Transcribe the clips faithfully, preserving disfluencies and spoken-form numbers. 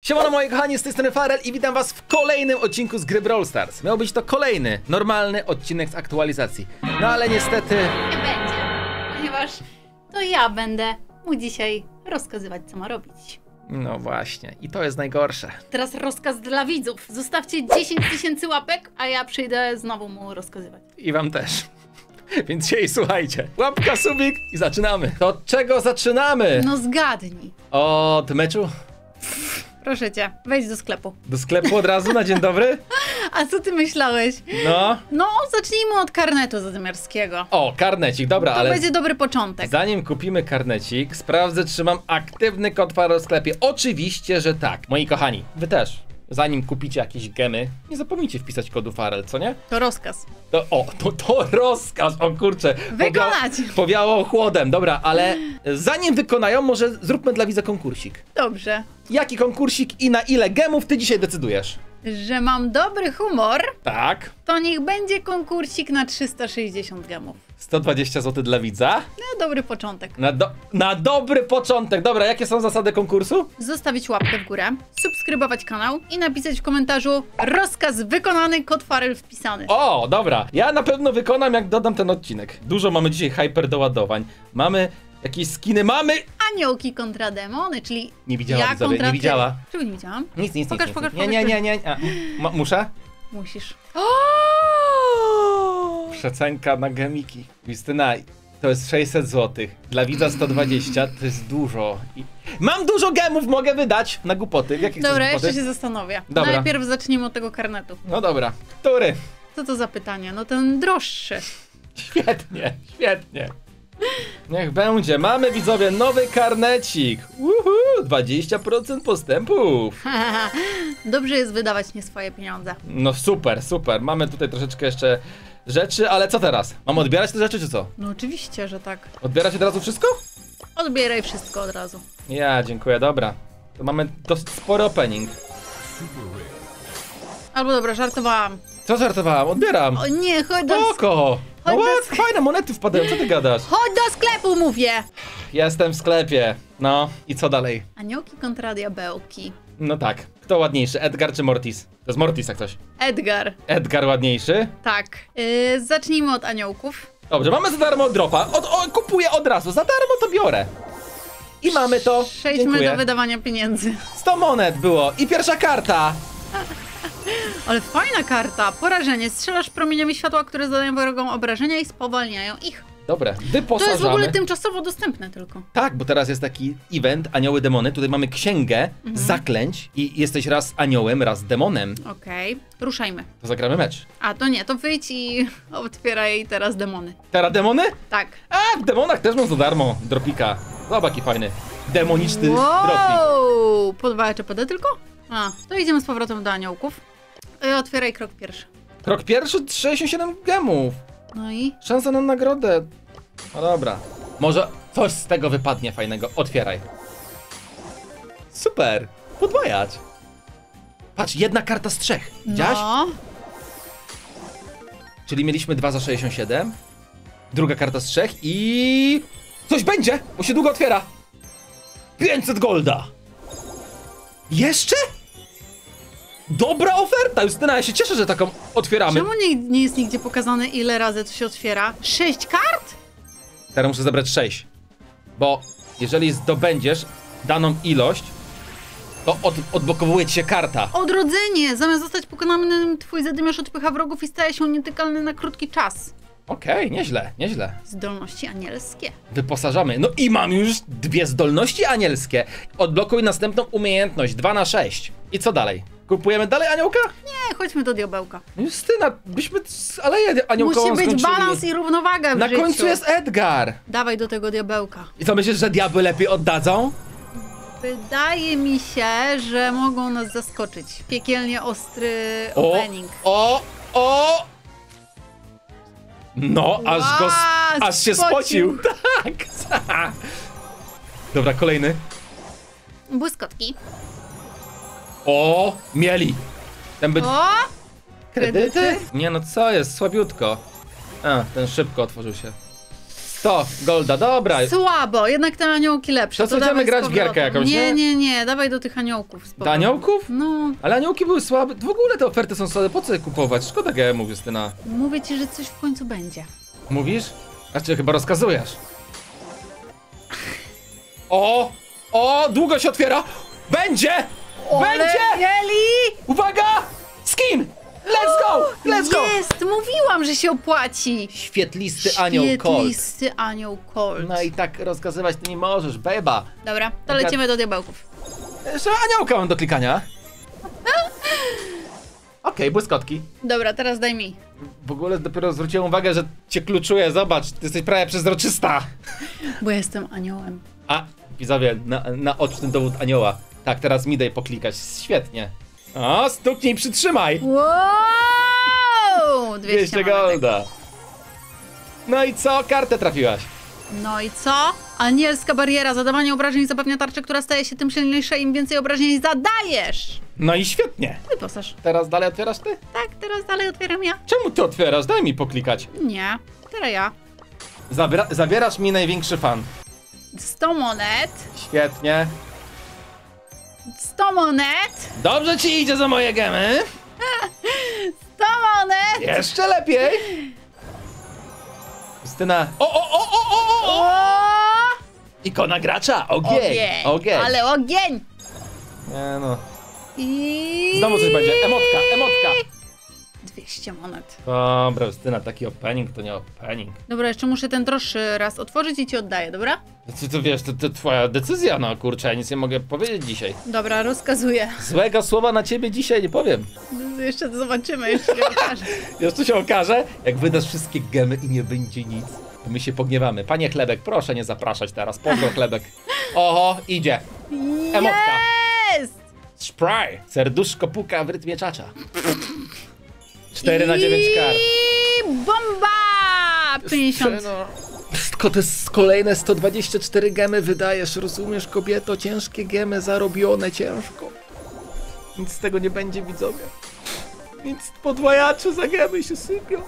Siemano moi kochani, z tej strony Farel i witam was w kolejnym odcinku z gry Brawl Stars. Miał być to kolejny, normalny odcinek z aktualizacji. No ale niestety... Nie będzie, ponieważ to ja będę mu dzisiaj rozkazywać, co ma robić. No właśnie, i to jest najgorsze. Teraz rozkaz dla widzów. Zostawcie dziesięć tysięcy łapek, a ja przyjdę znowu mu rozkazywać. I wam też. Więc dzisiaj słuchajcie, łapka, subik i zaczynamy. To od czego zaczynamy? No zgadnij. Od meczu? Proszę cię, wejdź do sklepu. Do sklepu od razu na dzień dobry? A co ty myślałeś? No. No, zacznijmy od karnetu zadymiarskiego. O, karnecik, dobra, To ale... będzie dobry początek. Zanim kupimy karnecik, sprawdzę, czy mam aktywny kod Farel w sklepie. Oczywiście, że tak. Moi kochani, wy też. Zanim kupicie jakieś gemy, nie zapomnijcie wpisać kodu Farel, co nie? To rozkaz. To, o, to, to rozkaz, o kurczę. Wykonać. Powia powiało chłodem, dobra, ale zanim wykonają, może zróbmy dla widza konkursik. Dobrze. Jaki konkursik i na ile gemów ty dzisiaj decydujesz? Że mam dobry humor, Tak. to niech będzie konkursik na trzysta sześćdziesiąt gemów. sto dwadzieścia złotych dla widza. No, dobry początek. Na, do na dobry początek. Dobra, jakie są zasady konkursu? Zostawić łapkę w górę, subskrybować kanał i napisać w komentarzu rozkaz wykonany, kod Farel wpisany. O, dobra. Ja na pewno wykonam, jak dodam ten odcinek. Dużo mamy dzisiaj hyper doładowań. Mamy jakieś skiny, mamy... Aniołki kontra demony, czyli Nie widziała, ja widzowie, kontra nie ty. widziała. Czego nie widziałam? Nic, nic, Pokaż, nic. pokaż, nic. Nie, pokaż, nie, nie, nie. A, m muszę? Musisz. Przecenka na gemiki. Justyna, to jest sześćset złotych. Dla widza sto dwadzieścia, to jest dużo. I... Mam dużo gemów, mogę wydać na głupoty. Jakie Dobra, chcesz głupoty? jeszcze się zastanowię. Dobra. Najpierw zacznijmy od tego karnetu. No dobra. Który? Co to za pytanie? No ten droższy. Świetnie, świetnie. Niech będzie. Mamy, widzowie, nowy karnecik. Uhu, dwadzieścia procent postępów. Dobrze jest wydawać nie swoje pieniądze. No super, super. Mamy tutaj troszeczkę jeszcze rzeczy, ale co teraz? Mam odbierać te rzeczy, czy co? No oczywiście, że tak. Odbierać od razu wszystko? Odbieraj wszystko od razu. Ja, dziękuję, dobra. To mamy dosyć spory opening. Albo dobra, żartowałam. Co żartowałam? Odbieram. O nie, chodź do, Spoko. No chodź do what? sklepu. Fajne monety wpadają, co ty gadasz? chodź do sklepu, mówię! Jestem w sklepie. No, i co dalej? Aniołki kontra diabełki. No tak. Kto ładniejszy, Edgar czy Mortis? To jest Mortis jak coś. Edgar. Edgar ładniejszy? Tak. Yy, zacznijmy od aniołków. Dobrze, mamy za darmo dropa. Od, o, kupuję od razu, za darmo to biorę. I mamy to. Przejdźmy Dziękuję. do wydawania pieniędzy. sto monet było i pierwsza karta. Ale fajna karta. Porażenie. Strzelasz promieniami światła, które zadają wrogom obrażenia i spowalniają ich. Dobre, To wyposażamy. jest w ogóle tymczasowo dostępne tylko. Tak, bo teraz jest taki event Anioły Demony. Tutaj mamy księgę Mhm. zaklęć i jesteś raz aniołem, raz demonem. Okej. Ruszajmy. To zagramy mecz. A, to nie. To wyjdź i otwieraj teraz demony. Teraz demony? Tak. A, w demonach też mam za darmo dropika. Zobacz jaki fajny. Demoniczny dropik. Wow! Po dwa H P D tylko? A, to idziemy z powrotem do aniołków. Yy, otwieraj krok pierwszy. Krok pierwszy, sześćdziesiąt siedem gemów. No i? Szansa na nagrodę. No dobra. Może coś z tego wypadnie fajnego. Otwieraj. Super. Podwajać. Patrz, jedna karta z trzech. Widziałaś? No. Czyli mieliśmy dwa za sześćdziesiąt siedem. Druga karta z trzech i... Coś będzie, bo się długo otwiera. pięćset golda. Jeszcze? Dobra oferta, Justyna, ja się cieszę, że taką otwieramy. Czemu nie, nie jest nigdzie pokazane, ile razy to się otwiera? Sześć kart? Teraz muszę zebrać sześć. Bo jeżeli zdobędziesz daną ilość, to od, odblokowuje ci się karta. Odrodzenie! Zamiast zostać pokonanym, twój zadymiarz odpycha wrogów i staje się nietykalny na krótki czas. Okej, okay, nieźle, nieźle. Zdolności anielskie. Wyposażamy. No i mam już dwie zdolności anielskie. Odblokuj następną umiejętność, dwa na sześć. I co dalej? Kupujemy dalej aniołka? Nie, chodźmy do diabełka. Justyna, byśmy aleję aniołkową Musi być skończyli. balans i równowaga w Na życiu. końcu jest Edgar. Dawaj do tego diabełka. I co, myślisz, że diabły lepiej oddadzą? Wydaje mi się, że mogą nas zaskoczyć. Piekielnie ostry O, opening. o, o! No, aż go, Ła, aż się spocił. Tak. Dobra, kolejny. Błyskotki. O, mieli. Ten by... O! Kredyty. Nie no, co jest? Słabiutko. A, ten szybko otworzył się. sto golda, dobra. Słabo, jednak te aniołki lepsze. To co, dawaj będziemy z grać w powrotem. gierkę jakąś, nie? Nie, nie, nie, dawaj do tych aniołków. z Do powrotem. aniołków? No, Ale aniołki były słabe. W ogóle te oferty są słabe, po co je kupować? Szkoda gemów, Justyna. mówię ci, że coś w końcu będzie. Mówisz? A czy chyba rozkazujesz? O! O! Długo się otwiera! Będzie! Będzie! Mieli! Uwaga! Skin! Let's go! Let's go! Jest! Mówiłam, że się opłaci! Świetlisty anioł Colt. Świetlisty anioł Colt. No i tak rozkazywać ty nie możesz, beba. Dobra, to Taka- lecimy do diabełków. Jeszcze aniołka mam do klikania. Okej, błyskotki. Dobra, teraz daj mi. W ogóle dopiero zwróciłem uwagę, że cię kluczuję, zobacz, ty jesteś prawie przezroczysta. Bo jestem aniołem. A, widzowie, na, naoczny dowód anioła. Tak, teraz mi daj poklikać, świetnie. O, stuknij, przytrzymaj. Wow! dwieście dwieście monetek. golda. No i co? Kartę trafiłaś. No i co? Anielska bariera. Zadawanie obrażeń zapewnia tarczę, która staje się tym silniejsza, im więcej obrażeń zadajesz. No i świetnie. Wyposaż. Teraz dalej otwierasz ty? Tak, teraz dalej otwieram ja. Czemu ty otwierasz? Daj mi poklikać. Nie, teraz ja. Zabiera zabierasz mi największy fan. sto monet. Świetnie. sto monet. Dobrze ci idzie za moje gemy. sto monet. Jeszcze lepiej. Justyna. O, o, o, o, o, o! O! Ikona gracza. Ogień. Ogień. Ogień. Ale ogień. Nie no. I... Znowu coś będzie. Emotka, emotka. dwieście monet. Dobra, Justyna, taki opening to nie opening. Dobra, jeszcze muszę ten droższy raz otworzyć i ci oddaję, dobra? Ty to wiesz, to, to twoja decyzja, no kurczę, ja nic nie mogę powiedzieć dzisiaj. Dobra, rozkazuję. Złego słowa na ciebie dzisiaj nie powiem. Jeszcze to zobaczymy, jeszcze się okaże. Jeszcze się okaże, jak wydasz wszystkie gemy i nie będzie nic, to my się pogniewamy. Panie Chlebek, proszę nie zapraszać teraz. Pozdro, Chlebek. Oho, idzie. Emotka. Jest! Spray. Serduszko puka w rytmie czacza. cztery na dziewięć kart. I bomba! pięćdziesiąt. Tylko to jest kolejne sto dwadzieścia cztery gemy wydajesz, rozumiesz, kobieto? Ciężkie gemy zarobione ciężko. Nic z tego nie będzie, widzowie. Nic, podwajacze za gemy się sypią.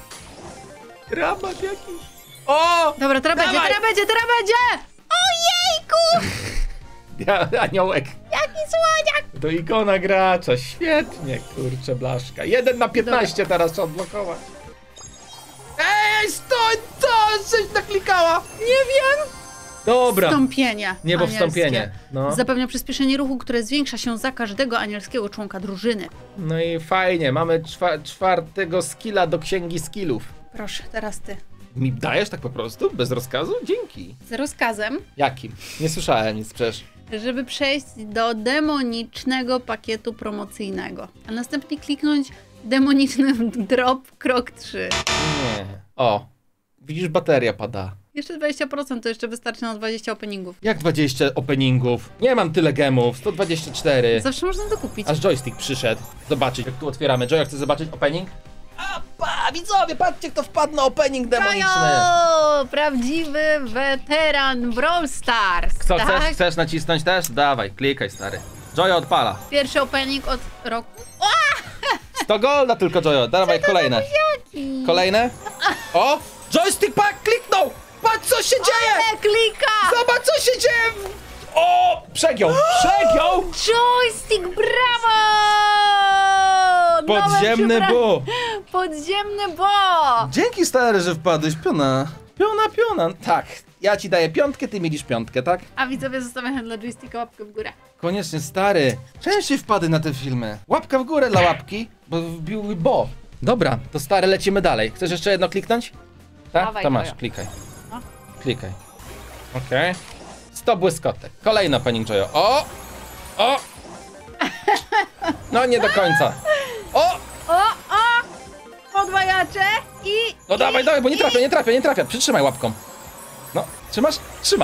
Rabat jakiś. O! Dobra, teraz będzie, Dawaj! teraz będzie, teraz będzie! Ojejku! Ja, aniołek. Jaki słodziak! To ikona gracza, świetnie, kurczę, blaszka. jeden na piętnaście teraz trzeba odblokować. Ej, stój, co? Coś naklikała. Nie wiem! Dobra. Wstąpienie. Niebo anielskie. wstąpienie. No. Zapewnia przyspieszenie ruchu, które zwiększa się za każdego anielskiego członka drużyny. No i fajnie, mamy czwa czwartego skilla do księgi skillów. Proszę, teraz ty. Mi dajesz tak po prostu? Bez rozkazu? Dzięki. Z rozkazem, Jakim? Nie słyszałem nic przecież. żeby przejść do demonicznego pakietu promocyjnego, a następnie kliknąć demoniczny drop krok trzy. Nie. O, widzisz, bateria pada. Jeszcze dwadzieścia procent to jeszcze wystarczy na dwadzieścia openingów. Jak dwadzieścia openingów? Nie mam tyle gemów, sto dwadzieścia cztery. Zawsze można to kupić. Aż joystick przyszedł. Zobaczyć, jak tu otwieramy. Jojo, chcesz zobaczyć opening? A, pa, widzowie, patrzcie, kto wpadł na opening demoniczny. Kajo! Prawdziwy weteran Brawl Stars. Co, tak? chcesz, chcesz nacisnąć też? Dawaj, klikaj, stary. Jojo odpala. Pierwszy opening od roku. sto golda tylko, Jojo. Dawaj, kolejne. Jaki? Kolejne? O! Joystick pack kliknął! Patrz, co się dzieje! Ale klika! Zobacz, co się dzieje! O! Przegiął! Przegiął! Joystick, brawo! Nowe Podziemny przybra- bu! Podziemny bo! Dzięki, stary, że wpadłeś. Piona. Piona, piona. Tak, ja ci daję piątkę, ty mielisz piątkę, tak? A widzowie zostawiają dla joysticka łapkę w górę. Koniecznie, stary. Częściej wpady na te filmy. Łapka w górę dla łapki, bo wbił bo. Dobra, to stary, lecimy dalej. Chcesz jeszcze jedno kliknąć? Tak? Dawaj, To masz, Jojo. klikaj. No. Klikaj. Okej. sto błyskotek. Kolejna pani Jojo. O! O! No nie do końca. O! O, o! Podwajacze i... No i, dawaj, dawaj, bo nie i- trafia, nie trafia, nie trafia. Przytrzymaj łapką. No, trzymasz? Trzyma.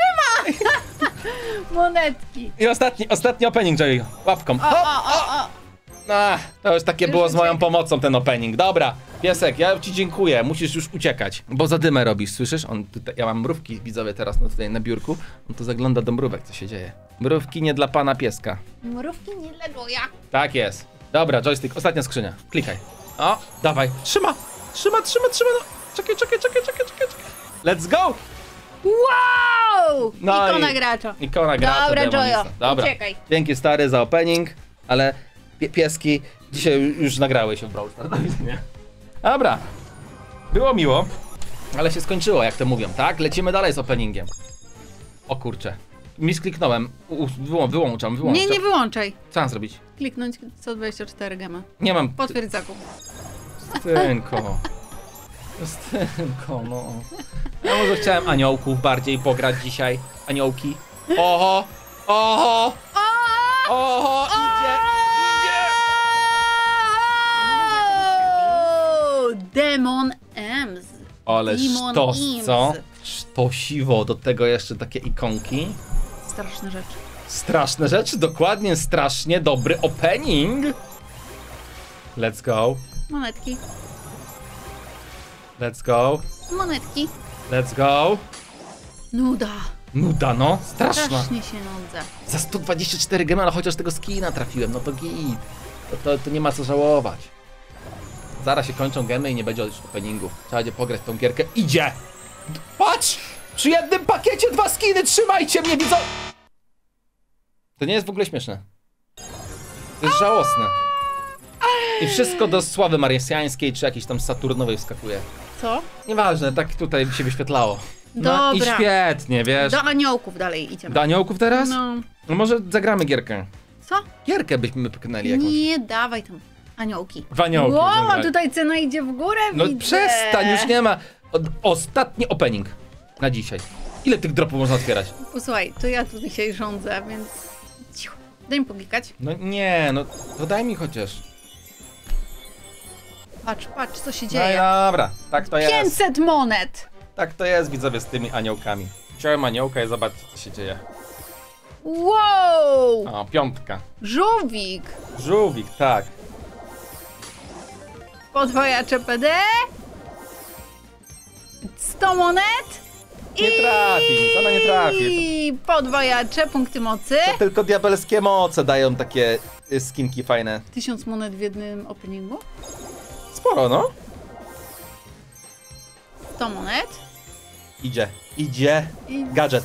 Monetki. I ostatni, ostatni opening, Jojo. Łapką. O, o, o, o. A, to już takie Już było z moją uciekł. pomocą ten opening. Dobra, piesek, ja ci dziękuję, musisz już uciekać. Bo zadymę robisz, słyszysz? On tutaj, ja mam mrówki, widzowie, teraz no, tutaj na biurku. On tu zagląda do mrówek, co się dzieje. Mrówki nie dla pana pieska. Mrówki nie legoja. Tak jest. Dobra, joystick, ostatnia skrzynia. Klikaj. O, dawaj. Trzyma, trzyma, trzyma, trzyma. No. Czekaj, czekaj, czekaj, czekaj, czekaj, czekaj. Let's go! Wow! No Ikona i- gracza. Ikona gracza Dobra, demonista. Jojo, Dobra. uciekaj. Dzięki stary za opening, ale pie pieski dzisiaj już nagrały się w Brawl Stars. Do widzenia. Dobra. Było miło, ale się skończyło, jak to mówią, tak? Lecimy dalej z openingiem. O kurczę. Miskliknąłem. U- Wyłą wyłączam, wyłączam. Nie, nie wyłączaj. Co mam zrobić? Kliknąć sto dwadzieścia cztery gemy. Nie mam... Potwierdź zakup. Stynko. Stynko, no. Ja może chciałem aniołków bardziej pograć dzisiaj. Aniołki. Oho! Oho! Oho! Idzie! Idzie! O, Demon Ems. Ale Demon sztos, Imps. co? Sztosiwo. Do tego jeszcze takie ikonki. Straszne rzeczy. Straszne rzeczy, dokładnie. Strasznie dobry opening. Let's go. Monetki. Let's go. Monetki. Let's go. Nuda. Nuda, no. Straszna. Strasznie się nudzę. Za sto dwadzieścia cztery gemy, ale chociaż tego skina trafiłem, no to git. To, to, to nie ma co żałować. Zaraz się kończą gemy i nie będzie już openingu. Trzeba będzie pograć w tą gierkę. Idzie! Patrz! Przy jednym pakiecie dwa skiny, trzymajcie mnie, widzą! To nie jest w ogóle śmieszne. To jest żałosne. I wszystko do sławy marsjańskiej czy jakiejś tam saturnowej wskakuje. Co? Nieważne, tak tutaj się wyświetlało. No i Dobra. świetnie, wiesz. Do aniołków dalej idziemy. Do aniołków teraz? No. No może zagramy gierkę. Co? Gierkę byśmy pyknęli jakąś. Nie, dawaj tam. Aniołki. W aniołki Wow, będziemy a grać. tutaj cena idzie w górę, No widzę. przestań, już nie ma. Od, ostatni opening na dzisiaj. Ile tych dropów można otwierać? Posłuchaj, to ja tu dzisiaj rządzę, więc cicho. Daj mi poglikać. No nie, no to daj mi chociaż. Patrz, patrz, co się No dzieje. i dobra, tak to jest. pięćset monet! Tak to jest, widzowie, z tymi aniołkami. Wziąłem aniołka i zobaczcie, co się dzieje. Wow! O, piątka. Żółwik! Żółwik, tak. Podwojacze P D. sto monet. Nie trafi nic, ona nie trafi. I podwojacze, punkty mocy. To tylko diabelskie moce dają takie y, skinki fajne. tysiąc monet w jednym openingu. Sporo, no. sto monet. Idzie, idzie. I... Gadżet.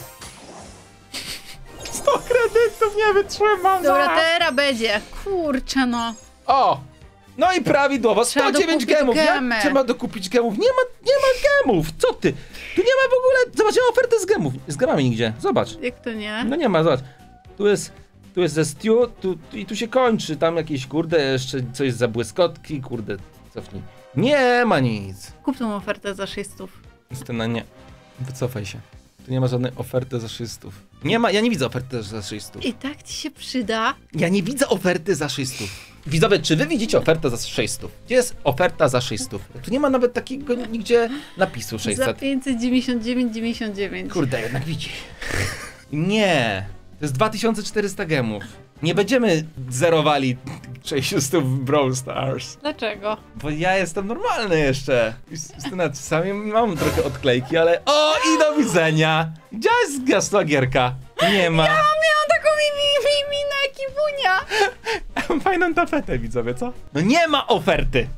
sto kredytów nie wytrzymam. Dobra, zaraz. teraz będzie. Kurczę no. O! No i prawidłowo, Trzeba sto dziewięć dokupić gemów. gemy. Jak trzeba dokupić gemów? Nie ma, nie ma gemów. Co ty? Tu nie ma w ogóle. Zobacz, nie ma oferty z gemów. Z gemami nigdzie. Zobacz. Jak to nie? No nie ma, zobacz. Tu jest, tu jest ze Stew, tu, tu, i tu się kończy. Tam jakieś, kurde, jeszcze coś za błyskotki, kurde, cofnij. Nie ma nic. Kup tą ofertę za sześćset. Justyna, nie. Wycofaj się. Tu nie ma żadnej oferty za sześćset. Nie ma, ja nie widzę oferty za sześćset. I tak ci się przyda. Ja nie widzę oferty za sześćset. Widzowie, czy wy widzicie ofertę za sześćset? Gdzie jest oferta za sześćset? Tu nie ma nawet takiego nigdzie napisu Za sześćset. pięćset dziewięćdziesiąt dziewięć dziewięćdziesiąt dziewięć. Kurde, jednak widzi. Nie. To jest dwa tysiące czterysta gemów. Nie będziemy zerowali sześćset w Brawl Stars. Dlaczego? Bo ja jestem normalny jeszcze. Justyna, czasami mam trochę odklejki, ale... O, i do widzenia! Gdzie jest gasła gierka? Nie ma. Ja miałam taką mi, mi, minę kibunia. Mam fajną tapetę, widzowie, co? No nie ma oferty!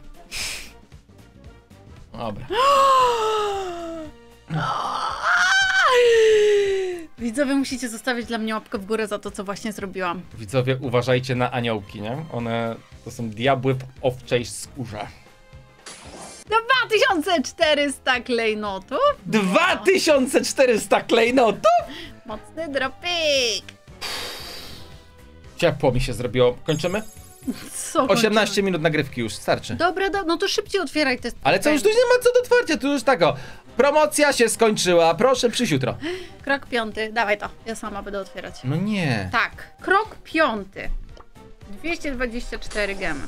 Dobra. Widzowie, musicie zostawić dla mnie łapkę w górę za to, co właśnie zrobiłam. Widzowie, uważajcie na aniołki, nie? One to są diabły w owczej skórze. dwa tysiące czterysta klejnotów. dwa tysiące czterysta klejnotów? Mocny dropik. Ciepło mi się zrobiło. Kończymy? Co osiemnaście minut nagrywki już, starczy. Dobra, do, no to szybciej otwieraj te... Ale co, już tu nie ma co do otwarcia, tu już tak o. Promocja się skończyła, proszę przyjść jutro. Krok piąty, dawaj to, ja sama będę otwierać. No nie. Tak, krok piąty. dwieście dwadzieścia cztery gemy.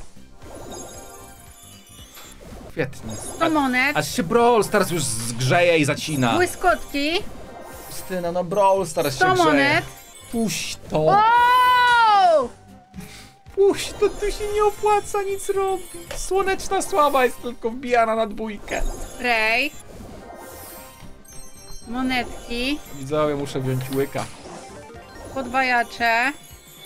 Świetnie. sto monet. Aż się Brawl Stars już zgrzeje i zacina. Błyskotki. Justyna, no Brawl Stars sto się grzeje. monet. Puść to. Wow! Puść to, tu się nie opłaca nic robić. Słoneczna sława jest tylko wbijana na dwójkę. Rej. Monetki. Widzowie, muszę wziąć łyka. Podwajacze.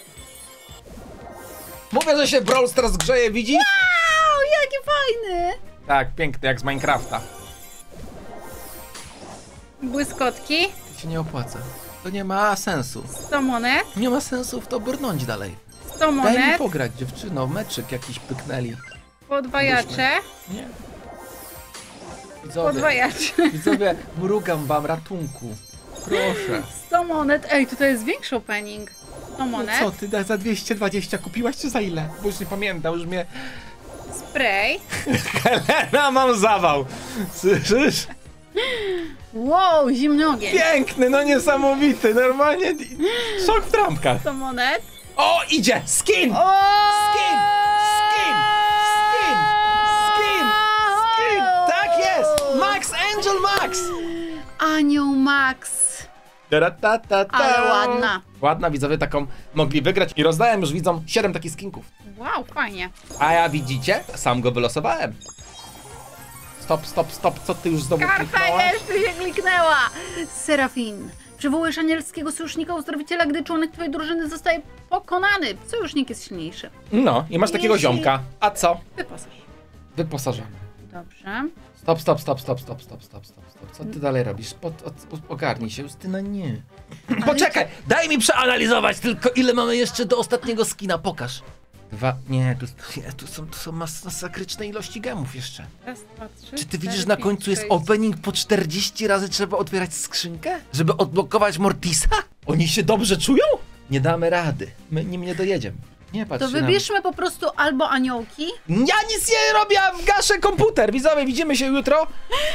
Mówię, że się Brawl Stars grzeje, widzisz? Wow, jaki fajny! Tak, piękny, jak z Minecrafta. Błyskotki. To się nie opłaca. To nie ma sensu. sto monet. Nie ma sensu w to brnąć dalej. sto Daj mi monet. pograć, dziewczyno, meczyk jakiś pyknęli. Podwajacze. Nie. Widzowie, Podwajacze. widzowie, mrugam wam ratunku. Proszę. sto monet. Ej, tutaj jest większy opening. sto No monet. co, ty za dwieście dwadzieścia kupiłaś czy za ile? Bo już nie pamiętam, już mnie... Spray. Helena, mam zawał! Słyszysz? Wow, zimny ogień. Piękny, no niesamowity, normalnie szok w trampkach. sto monet. O, idzie! Skin! O! Skin! Skin! Skin! Skin! Skin! Tak jest! Max Angel Max! Anioł Max. Ta-ra-ta-ta-ta. Ale ładna. Ładna, widzowie taką mogli wygrać i rozdałem już widzom siedem takich skinków. Wow, fajnie. A ja widzicie? Sam go wylosowałem. Stop, stop, stop, co ty już znowu Karta kliknęłaś? jeszcze się kliknęła. Serafin. Przywołujesz anielskiego sojusznika uzdrowiciela, gdy członek twojej drużyny zostaje pokonany. Sojusznik jest silniejszy. No, i masz takiego Jeśli- ziomka. A co? Wyposaż. Wyposażamy. Dobrze. Stop, stop, stop, stop, stop, stop, stop, stop, stop. Co ty dalej robisz? Pod, od, ogarnij się, Justyna, nie. Poczekaj, daj mi przeanalizować tylko, ile mamy jeszcze do ostatniego skina, pokaż. Dwa, nie, tu, nie, tu są, tu są mas masakryczne ilości gemów jeszcze. Raz, dwa, trzy, Czy ty cztery, widzisz, na pięć, końcu jest sześć. opening po czterdzieści razy trzeba otwierać skrzynkę? Żeby odblokować Mortisa? Oni się dobrze czują? Nie damy rady. My nim nie dojedziemy. Nie patrz To się na wybierzmy po prostu albo aniołki. mnie. Ja nic nie robię, ja gaszę komputer. Widzowie, widzimy się jutro.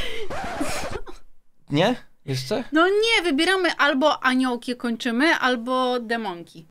Nie? Jeszcze? No nie, wybieramy albo aniołki kończymy, albo demonki.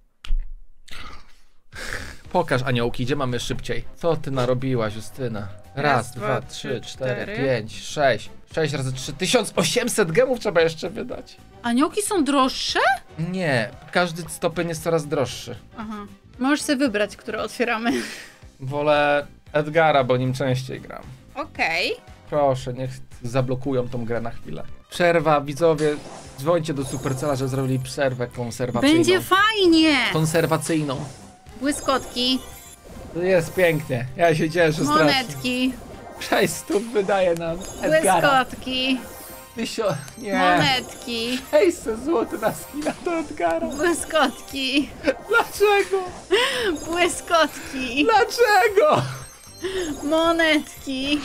Pokaż aniołki, gdzie mamy szybciej. Co ty narobiłaś, Justyna? Raz, Raz, dwa, dwa, trzy, trzy, cztery, cztery. pięć, sześć. Sześć razy trzy. tysiąc osiemset gemów trzeba jeszcze wydać. Aniołki są droższe? Nie, każdy stopień jest coraz droższy. Aha. Możesz sobie wybrać, które otwieramy. Wolę Edgara, bo nim częściej gram. Okej. Proszę, niech zablokują tą grę na chwilę. Przerwa, widzowie, dzwońcie do Supercella, że zrobili przerwę konserwacyjną. Będzie fajnie! Konserwacyjną. Błyskotki, Jest pięknie, ja się cieszę strasznie. monetki, sześć stów wydaje nam Edgara. błyskotki, Tysio... nie. monetki, sześćset złotych na skina do Edgara. błyskotki, Dlaczego? błyskotki, Dlaczego? monetki,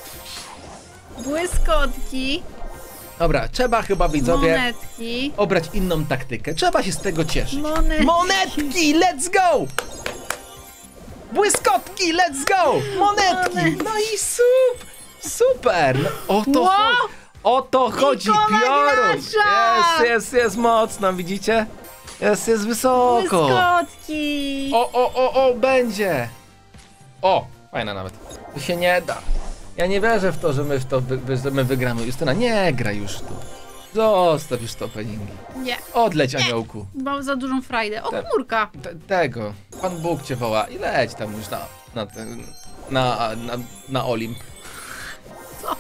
błyskotki, Dobra, trzeba chyba, widzowie, monetki, obrać inną taktykę. Trzeba się z tego cieszyć. monetki. Monetki, let's go! Błyskotki, let's go! Monetki! Monetki. No i sup, super! No, o to Wow! chodzi. O to chodzi, Ikona piorun! gracza! Jest, jest, jest mocno, widzicie? Jest, jest wysoko. Błyskotki. O, o, o, o, będzie! O, fajna nawet. To się nie da. Ja nie wierzę w to, że my w to wy, że my wygramy. Justyna, nie gra już tu. Zostaw już to openingi. Nie, Odleć, aniołku. mam za dużą frajdę. O, Te- chmurka. Te, tego. Pan Bóg cię woła i leć tam już na, na ten, na, na, na Olimp. Co?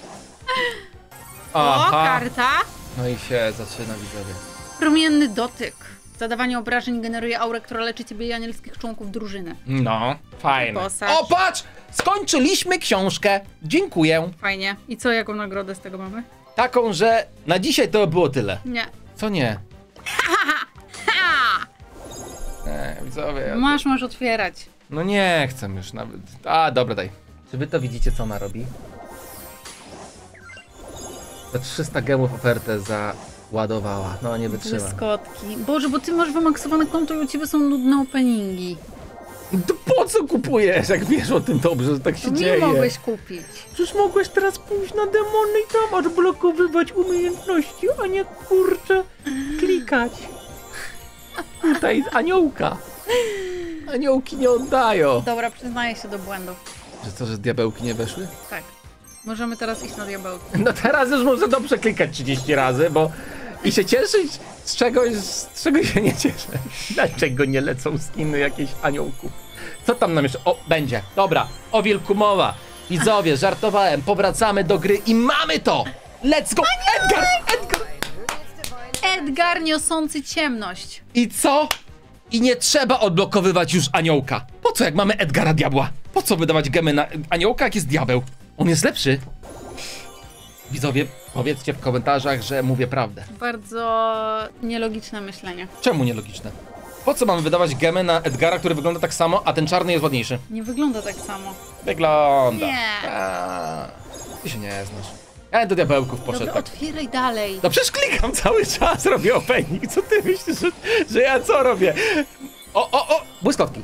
Aha. O, karta. No i się zaczyna, widzowie. Promienny dotyk. Zadawanie obrażeń generuje aurę, która leczy ciebie i anielskich członków drużyny. No, fajne. Posadź. O, patrz! Skończyliśmy książkę. Dziękuję. Fajnie. I co, jaką nagrodę z tego mamy? Taką, że na dzisiaj to było tyle. Nie. Co nie? Ha! Nie, widzowie. Ja... Masz, masz otwierać. No nie chcę już nawet. A, dobra, daj. Czy wy to widzicie, co ona robi? Za trzysta gemów ofertę załadowała. No, nie wytrzyma. Błyskotki. Boże, bo ty masz wymaksowane konto i u ciebie są nudne openingi. To po co kupujesz, jak wiesz o tym dobrze, że tak się To nie dzieje? mogłeś kupić. Przecież mogłeś teraz pójść na demony i tam odblokowywać umiejętności, a nie kurczę klikać. Tutaj aniołka. Aniołki nie oddają. Dobra, przyznaję się do błędów. Że co, że diabełki nie weszły? Tak. Możemy teraz iść na diabełki. No teraz już może dobrze klikać trzydzieści razy, bo i się cieszyć z czegoś, z czego się nie cieszę. Dlaczego nie lecą skiny jakichś aniołków? Co tam nam jeszcze? O, będzie. Dobra, o wilku mowa. Widzowie, żartowałem, powracamy do gry i mamy to! Let's go! Edgar! Edgar! Edgar niosący ciemność. I co? I nie trzeba odblokowywać już aniołka. Po co, jak mamy Edgara Diabła? Po co wydawać gemy na aniołka, jak jest diabeł? On jest lepszy. Widzowie, Powiedzcie w komentarzach, że mówię prawdę. Bardzo nielogiczne myślenie. Czemu nielogiczne? Po co mamy wydawać gemy na Edgara, który wygląda tak samo, a ten czarny jest ładniejszy? Nie wygląda tak samo. Wygląda. Nie. A, ty się nie znasz. Ja do diabełków poszedł. Dobra, Tak. otwieraj dalej. No przecież klikam cały czas, robię opening. Co ty myślisz, że, że ja co robię? O, o, o! Błyskotki.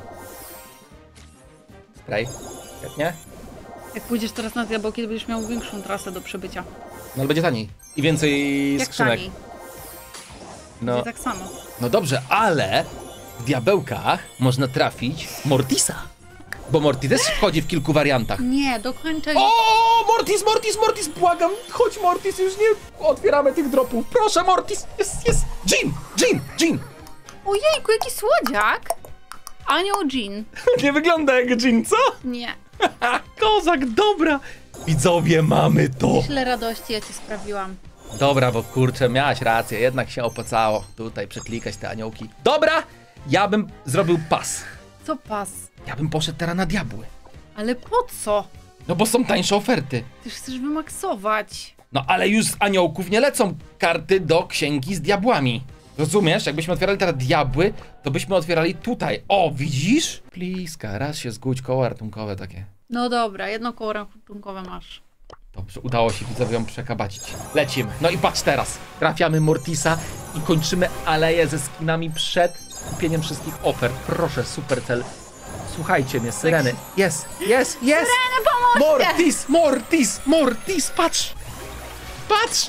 Spray. Świetnie. Jak pójdziesz teraz na diabełki, to będziesz miał większą trasę do przebycia. No ale będzie taniej. I więcej Jak skrzynek. taniej. No, Będzie tak samo. no dobrze, ale w diabełkach można trafić Mortisa. Bo Morty też wchodzi w kilku wariantach. Nie, dokończaj. O, Mortis, Mortis, Mortis, błagam, chodź Mortis, już nie otwieramy tych dropów. Proszę Mortis, jest, jest, Jean, Jean, Jean. Ojejku, jaki słodziak! Anioł Jean. Nie wygląda jak Jean, co? Nie. Ha, kozak, dobra. Widzowie, mamy to. Tyle radości ja ci sprawiłam. Dobra, bo kurczę, miałaś rację, jednak się opłacało tutaj przeklikać te aniołki. Dobra, ja bym zrobił pas. Co pas? Ja bym poszedł teraz na diabły. Ale po co? No bo są tańsze oferty. Ty chcesz wymaksować. No ale już z aniołków nie lecą karty do księgi z diabłami. Rozumiesz? Jakbyśmy otwierali teraz diabły, to byśmy otwierali tutaj. O, widzisz? Pliska, raz się zgódź, koło ratunkowe takie. No dobra, jedno koło ratunkowe masz. Dobrze, udało się widzowie ją przekabacić. Lecimy. No i patrz teraz. Trafiamy Mortisa i kończymy aleję ze skinami przed kupieniem wszystkich ofert. Proszę, super cel. Słuchajcie mnie, syreny. Jest, jest, jest! Syreny, pomóżcie! Mortis, Mortis, Mortis, patrz! Patrz!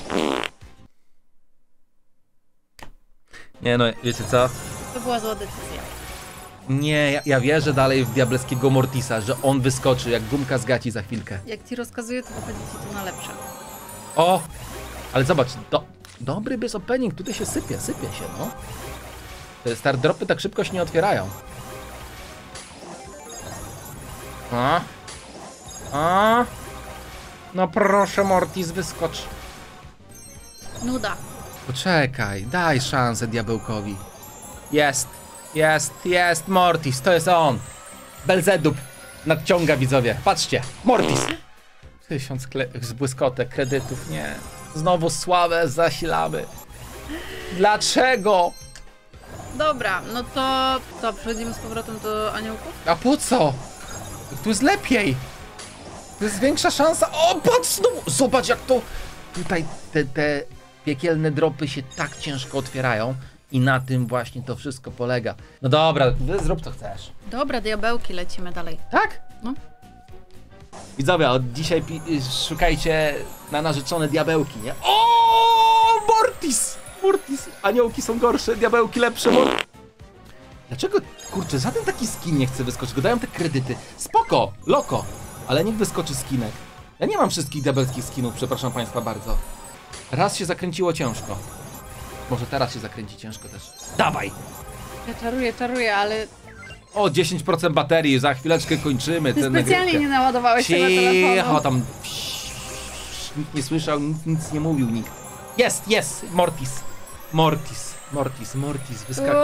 Nie no, wiecie co? To była zła decyzja. Nie, ja, ja wierzę dalej w diabelskiego Mortisa, że on wyskoczy jak gumka z gaci za chwilkę. Jak ci rozkazuję, to wychodzi ci to na lepsze. O! Ale zobacz, do, dobry bez opening, tutaj się sypie, sypie się, no. Te star dropy tak szybko się nie otwierają. A? A? No proszę, Mortis, wyskocz. Nuda. Poczekaj, daj szansę diabełkowi. Jest, jest, jest Mortis, to jest on. Belzedub nadciąga, widzowie. Patrzcie, Mortis. Tysiąc z błyskotek, kredytów, nie. Znowu sławę zasilamy. Dlaczego? Dobra, no to co, przechodzimy z powrotem do aniołków? A po co? Tu jest lepiej. Tu jest większa szansa. O, patrz znowu. Zobacz jak to... Tutaj te, te piekielne dropy się tak ciężko otwierają. I na tym właśnie to wszystko polega. No dobra, zrób co chcesz. Dobra, diabełki, lecimy dalej. Tak? No. Widzowie, od dzisiaj pi- szukajcie na narzeczone diabełki, nie? O, Mortis! Mortis! Aniołki są gorsze, diabełki lepsze. Mor- Dlaczego, kurczę, żaden taki skin nie chce wyskoczyć? Go dają te kredyty. Spoko, loko, ale niech wyskoczy skinek. Ja nie mam wszystkich diabelskich skinów, przepraszam państwa bardzo. Raz się zakręciło ciężko. Może teraz się zakręci ciężko też. Dawaj! Ja czaruję, czaruję, ale O, dziesięć procent baterii, za chwileczkę kończymy ty tę specjalnie nagrywkę. nie naładowałeś tego Cicho, telefonu. tam nikt nie słyszał, nikt nic nie mówił, nikt. Jest, jest, Mortis. Mortis, Mortis, Mortis, wyskakuj.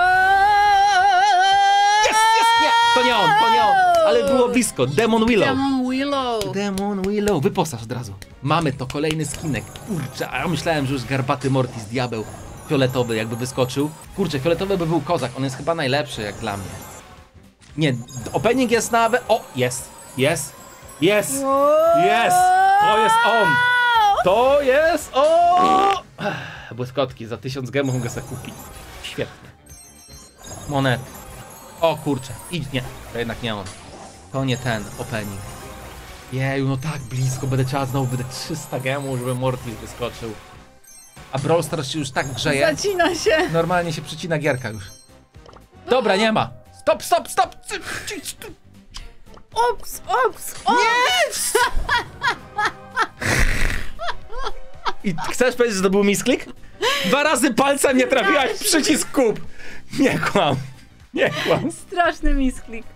Jest, jest, nie, to nie on, to nie on, ale było blisko. Demon Willow. Demon Willow. Demon Willow, wyposaż od razu. Mamy to, kolejny skinek. Kurczę, a ja myślałem, że już garbaty Mortis, diabeł fioletowy jakby wyskoczył. Kurczę, fioletowy by był kozak, on jest chyba najlepszy jak dla mnie. Nie, opening jest nawet... O, jest, jest, jest, jest, to jest on. To jest on. Błyskotki, za tysiąc gemów mogę sobie kupić. Świetnie. Monety. O kurczę, idź, nie, to jednak nie on. To nie ten opening. Jeju, no tak blisko, będę trzeba znowu wydać trzysta gemów, żeby Mortis wyskoczył. A Brawl Stars się już tak grzeje. Zacina się. Normalnie się przycina gierka już. Dobra, nie ma. Stop, stop, stop! Ops, ops, ops. Nie! I chcesz powiedzieć, że to był misklik? Dwa razy palcem nie trafiłaś w przycisk kup. Nie kłam. Nie kłam. Straszny misklik.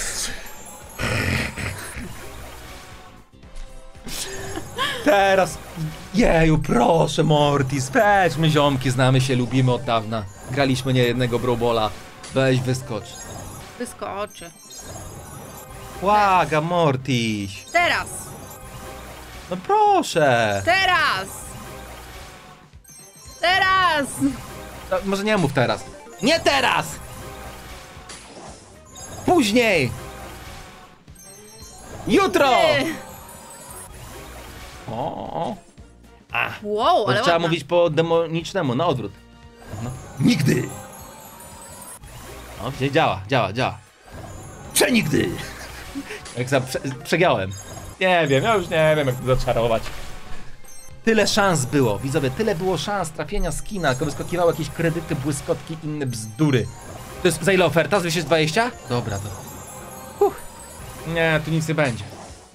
Teraz... Jeju, proszę Mortis, weźmy ziomki, znamy się, lubimy od dawna. Graliśmy nie jednego Brawlbola. Weź wyskocz. Wyskoczy. Błaga, Mortis. Teraz. No proszę. Teraz. teraz! No, może nie mów teraz. Nie teraz! Później! Jutro! Nie. O. A. Wow, Bo ale trzeba ładna. mówić po demonicznemu, na odwrót. No. Nigdy! No, gdzie działa, działa, działa. Przenigdy! Jak za prze, przegiałem. Nie wiem, ja już nie wiem, jak to zaczarować. Tyle szans było, widzowie, tyle było szans trafienia skina, tylko wyskakiwały jakieś kredyty, błyskotki, inne bzdury. To jest za ile oferta? Z dwieście dwadzieścia? Dobra, to. Uff. Nie, tu nic nie będzie.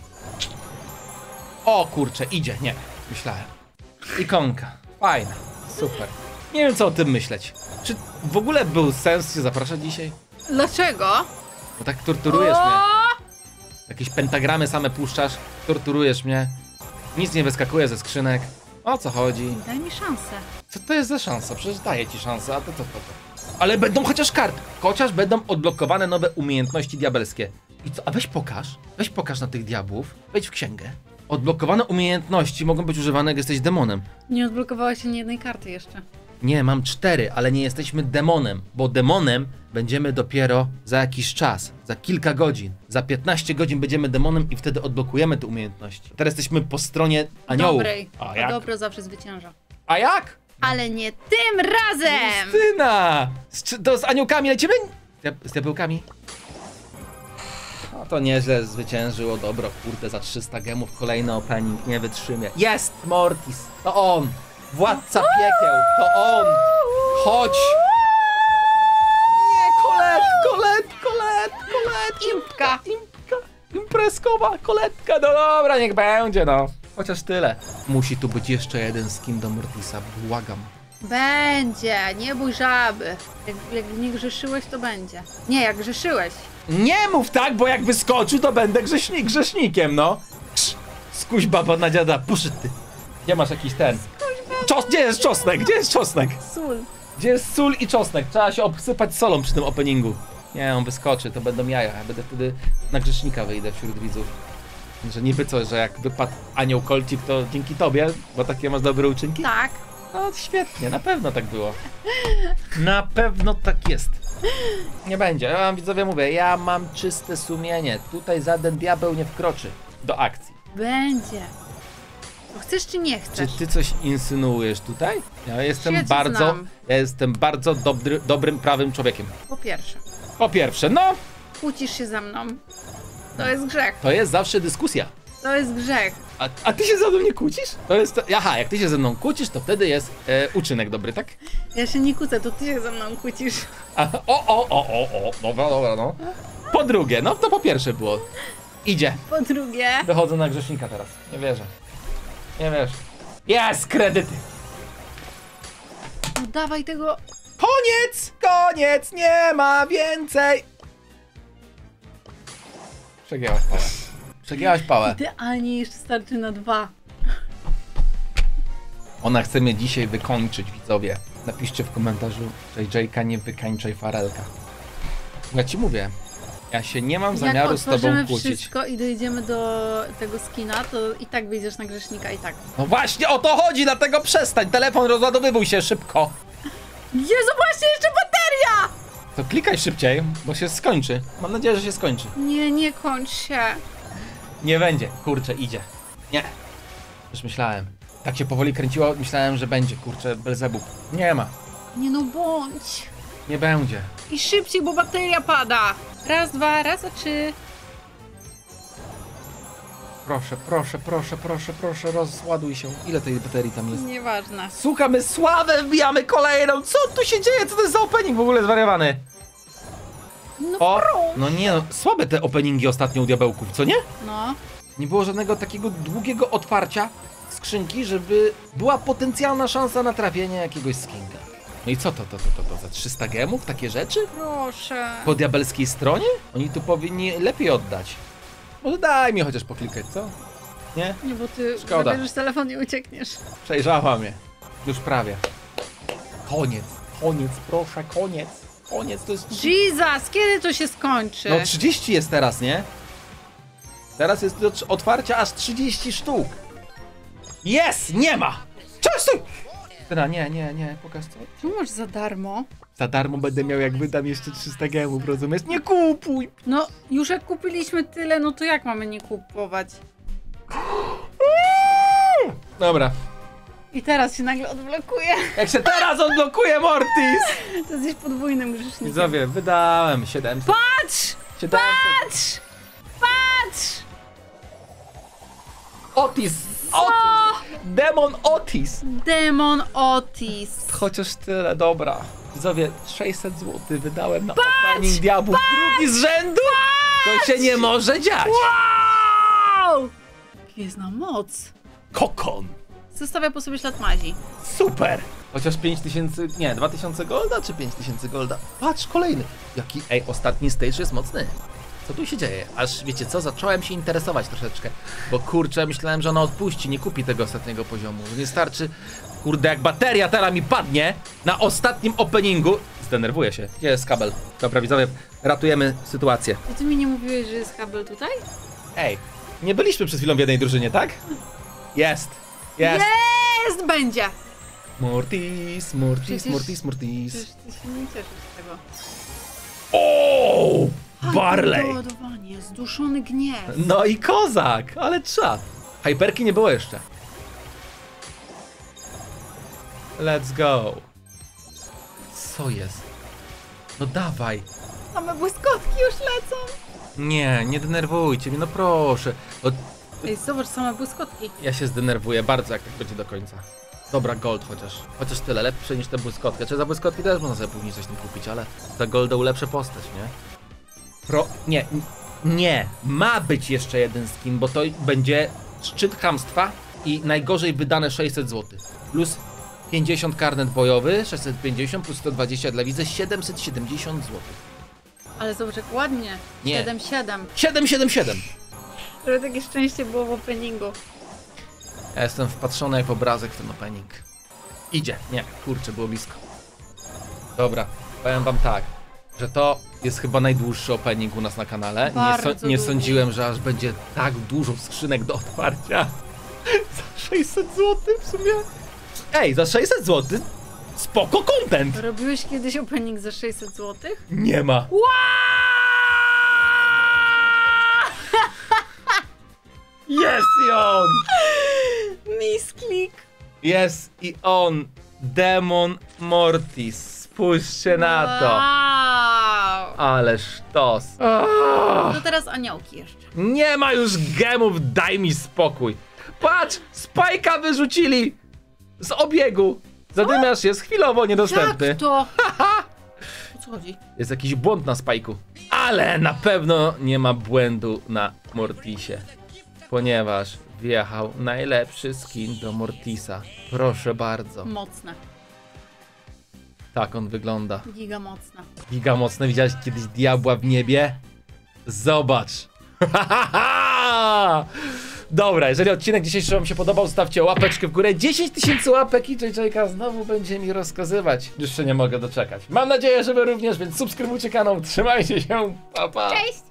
O kurczę, idzie, nie, myślałem. Ikonka, fajna, super. Nie wiem co o tym myśleć. Czy w ogóle był sens się zapraszać dzisiaj? Dlaczego? Bo tak torturujesz O! mnie. Jakieś pentagramy same puszczasz, torturujesz mnie. Nic nie wyskakuje ze skrzynek. O co chodzi? Daj mi szansę. Co to jest za szansa? Przecież daję ci szansę, a to co to, to? Ale będą chociaż kart. Chociaż będą odblokowane nowe umiejętności diabelskie. I co? A weź pokaż. Weź pokaż na tych diabłów. Wejdź w księgę. Odblokowane umiejętności mogą być używane, jak jesteś demonem. Nie odblokowałeś ani jednej karty jeszcze. Nie, mam cztery, ale nie jesteśmy demonem, bo demonem będziemy dopiero za jakiś czas, za kilka godzin. Za piętnaście godzin będziemy demonem i wtedy odblokujemy te umiejętności. Teraz jesteśmy po stronie aniołów. Dobrej. A A jak? dobro zawsze zwycięża. A jak? Ale nie tym razem! Justyna! Z, czy- to z aniołkami lecimy? Z, z diabełkami? No to nieźle zwyciężyło, dobro, kurde, za trzysta gemów kolejny opening, nie wytrzymie. Jest Mortis, to on! Władca piekieł, to on! Chodź! Nie, Kolet, Kolet, Kolet, Kolet! Impka. Impka, imprezkowa koletka, no dobra, niech będzie, no. Chociaż tyle. Musi tu być jeszcze jeden skin do Mortisa, błagam. Będzie, nie bój żaby. Jak, jak nie grzeszyłeś, to będzie. Nie, jak grzeszyłeś. Nie mów tak, bo jak wyskoczył, to będę grzesznik, grzesznikiem, no. Krz, skuś baba na dziada, puszy ty. Gdzie masz jakiś ten? Czos, gdzie jest czosnek? Gdzie jest czosnek? Sól. Gdzie jest sól i czosnek? Trzeba się obsypać solą przy tym openingu. Nie, on wyskoczy, to będą jaja. Ja będę wtedy na grzesznika wyjdę wśród widzów. Że niby co, że jak wypadł anioł kolcik, to dzięki tobie, bo takie masz dobre uczynki? Tak. No świetnie, na pewno tak było. Na pewno tak jest. Nie będzie, ja wam widzowie mówię, ja mam czyste sumienie. Tutaj żaden diabeł nie wkroczy do akcji. Będzie. To chcesz czy nie Czy chcesz? ty coś insynuujesz tutaj? Ja jestem Ja cię bardzo, znam. ja jestem bardzo dobry, dobrym, prawym człowiekiem. Po pierwsze, Po pierwsze, no, kłócisz się ze mną. To jest grzech. to jest zawsze dyskusja. To jest grzech. A, a ty się ze mną nie kłócisz? To jest, to, aha, jak ty się ze mną kłócisz, to wtedy jest e, uczynek dobry, tak? Ja się nie kłócę, to ty się ze mną kłócisz. A, o, o, o, o, o, dobra, dobra, no. Po drugie, no to po pierwsze było. Idzie. Po drugie, Wychodzę na grzesznika teraz. Nie wierzę. Nie wierzę. Jest, kredyty. no dawaj tego. Koniec! Koniec! Nie ma więcej! Przegięłaś pałę. Przegięłaś pałę. Idealnie jeszcze starczy na dwa. Ona chce mnie dzisiaj wykończyć, widzowie. Napiszcie w komentarzu, że Jayka nie wykańczaj Farelka. Ja ci mówię, ja się nie mam zamiaru Jak z tobą otworzymy kłócić. wszystko i dojdziemy do tego skina, to i tak wyjdziesz na grzesznika i tak. No właśnie o to chodzi, dlatego przestań. Telefon rozładowywuj się szybko. Jezu, właśnie jeszcze bateria! To klikaj szybciej, bo się skończy. Mam nadzieję, że się skończy. Nie, nie kończ się. Nie będzie. Kurczę, idzie. Nie. Już myślałem. Tak się powoli kręciło, myślałem, że będzie. Kurczę, Belzebub. Nie ma. Nie no, bądź. Nie będzie. I szybciej, bo bateria pada. Raz, dwa, raz, a trzy. Proszę, proszę, proszę, proszę, proszę, rozładuj się. Ile tej baterii tam jest? Nieważne. Słuchamy sławę, wbijamy kolejną. Co tu się dzieje? Co to jest za opening w ogóle zwariowany? No O, proszę. no nie no, słabe te openingi ostatnio u diabełków, co nie? No. Nie było żadnego takiego długiego otwarcia skrzynki, żeby była potencjalna szansa na trafienie jakiegoś skinka. No i co to, to, to, to, to za trzysta gemów? Takie rzeczy? Proszę. Po diabelskiej stronie? Oni tu powinni lepiej oddać. Może daj mi chociaż poklikać, co? Nie? Nie, bo ty Szkoda. zabierzesz telefon i uciekniesz. Przejrzała mnie. Już prawie. Koniec, koniec, proszę, koniec. Koniec, to jest... Jesus, kiedy to się skończy? No trzydzieści jest teraz, nie? Teraz jest do otwarcia aż trzydzieści sztuk. Jest! Nie ma! Cześć! Tyna, nie, nie, nie, pokaż co. Tu masz za darmo. Za darmo będę miał, jak wydam jeszcze trzysta gemów, rozumiesz? Nie kupuj! No, już jak kupiliśmy tyle, no to jak mamy nie kupować? Dobra. I teraz się nagle odblokuje. Jak się teraz odblokuje Mortis! To jesteś podwójnym grzesznikiem. Widzowie, wydałem siedemset. Patrz! siedemset. Patrz! Patrz! Otis! Otis! Demon Otis! Demon Otis. Chociaż tyle, dobra. Widzowie, sześćset złotych wydałem na opening diabłów drugi z rzędu! To się nie może dziać! Wow! Gwiezdna moc. Kokon! Zostawia po sobie ślad mazi. Super! Chociaż pięć tysięcy, nie, dwa tysiące golda czy pięć tysięcy golda? Patrz, kolejny! Jaki, ej, ostatni stage jest mocny. Co tu się dzieje? Aż, wiecie co, zacząłem się interesować troszeczkę. Bo kurczę, myślałem, że ona odpuści, nie kupi tego ostatniego poziomu. Nie starczy, kurde, jak bateria teraz mi padnie na ostatnim openingu. Zdenerwuję się. Gdzie jest kabel? Dobra, widzowie, ratujemy sytuację. To ty mi nie mówiłeś, że jest kabel tutaj? Ej, nie byliśmy przed chwilą w jednej drużynie, tak? Jest! Jest! Jest! Będzie! Mortis, Mortis, Przecież- Mortis, Mortis. Przecież ty się nie cieszysz z tego. O! Barley! Doładowanie, zduszony gniew. No i kozak, ale czad. Hyperki nie było jeszcze. Let's go. Co jest? No dawaj. Same błyskotki już lecą. Nie, nie denerwujcie mnie, no proszę. No, Ej, zobacz, same błyskotki. ja się zdenerwuję bardzo, jak tak będzie do końca. Dobra, gold chociaż. Chociaż tyle, lepsze niż te błyskotki. Czy za błyskotki też można sobie później coś tam kupić, ale za golda ulepszę postać, nie? Pro... Nie, n- nie. Ma być jeszcze jeden skin, bo to będzie szczyt chamstwa i najgorzej wydane sześćset złotych. Plus pięćdziesiąt karnet bojowy, sześćset pięćdziesiąt plus sto dwadzieścia dla widza, siedemset siedemdziesiąt złotych. Ale zobacz, jak ładnie. Nie. siedem siedem. siedem siedem siedem. Żeby takie szczęście było w openingu. Ja jestem wpatrzony jak w obrazek w ten opening. Idzie. Nie, kurczę, było blisko. Dobra, powiem wam tak, że to jest chyba najdłuższy opening u nas na kanale. Nie, Bardzo so, nie długi. sądziłem, że aż będzie tak dużo skrzynek do otwarcia. Za sześćset złotych w sumie. Ej, za sześćset złotych? Spoko content! Robiłeś kiedyś opening za sześćset złotych? Nie ma. Jest i on! Misklik! Jest i on! Demon Mortis. Spójrzcie na to. Wow! Ale sztos. To teraz aniołki jeszcze. Nie ma już gemów, daj mi spokój. Patrz, Spajka wyrzucili z obiegu. Zadymiarz jest chwilowo niedostępny. Jak to? O co chodzi? Jest jakiś błąd na Spajku. Ale na pewno nie ma błędu na Mortisie. Ponieważ wjechał najlepszy skin do Mortisa. Proszę bardzo. Mocne. Tak on wygląda. Giga mocne. Giga mocne. Widziałeś kiedyś diabła w niebie? Zobacz. Dobra, jeżeli odcinek dzisiejszy wam się podobał, zostawcie łapeczkę w górę. dziesięć tysięcy łapek i J J K znowu będzie mi rozkazywać. Już się nie mogę doczekać. Mam nadzieję, że wy również, więc subskrybujcie kanał. Trzymajcie się. Pa, pa. Cześć!